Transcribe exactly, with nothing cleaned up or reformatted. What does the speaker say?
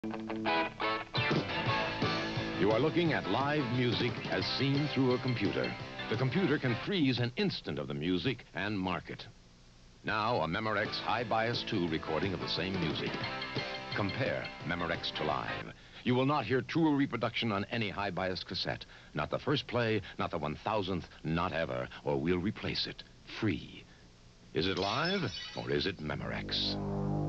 You are looking at live music as seen through a computer. The computer can freeze an instant of the music and mark it. Now, a Memorex High Bias two recording of the same music. Compare Memorex to live. You will not hear truer reproduction on any high bias cassette. Not the first play, not the one thousandth, not ever, or we'll replace it. Free. Is it live, or is it Memorex?